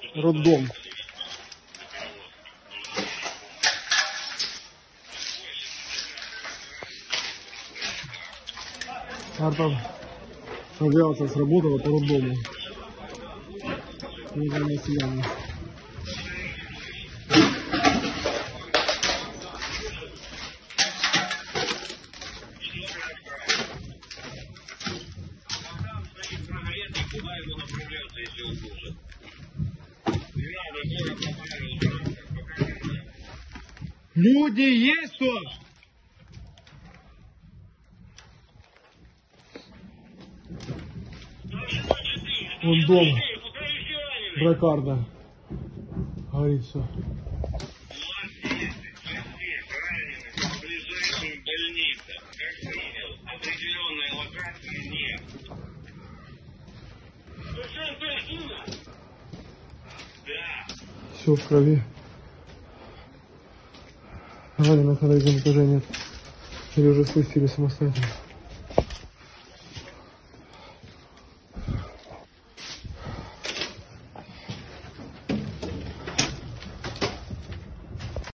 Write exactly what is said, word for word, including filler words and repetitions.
роддом. Авиация сработала по роддому. Вот она сияние. Люди есть тут? Вон дом Бракарда. Горит все. Все в крови. Раненых на третьем этаже нет. Или уже спустили самостоятельно.